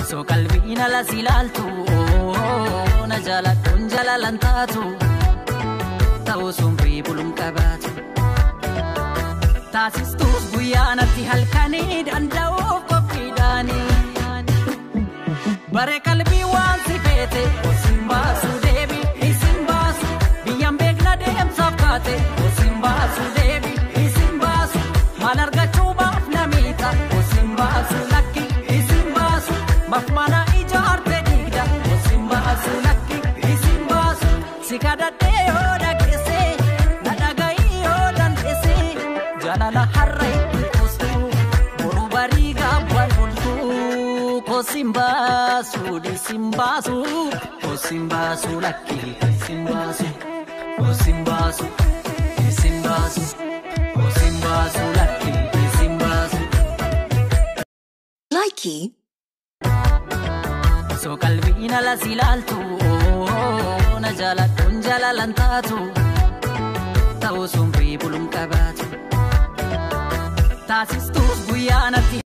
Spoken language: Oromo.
So qalbiin ala silaaltu na jaaladhuun jalalan taatu ta'uu sunbii bulum qabaatu taasistuus guyyaanatti halkanii danda'uuf qophiidhaanii bare qalbii waan si feete osin baasu deebi isin baasu biyyaan beekna deemsaaf kaate osin baasu deebi isin baasu maal argachuu baaf namiidha osin baasu lakki isin baasu mafmana ijaarte digda osin baasu lakki isin baasu si kadhadhee yoo dhageesse na dhaga'ii yoo dandeesse jaalala har'a itti kuustu boruu barii gaabbaan bultuu kosimbasu desimbasu kosimbasu lakki simbasu kosimbasu desimbasu kosimbasu lakki simbasu Likey so qalbiin ala silaaltu na jaaladhuun jalalan taatu ta'uu sunbii bulum qabaatu taasistuus guyyaanatti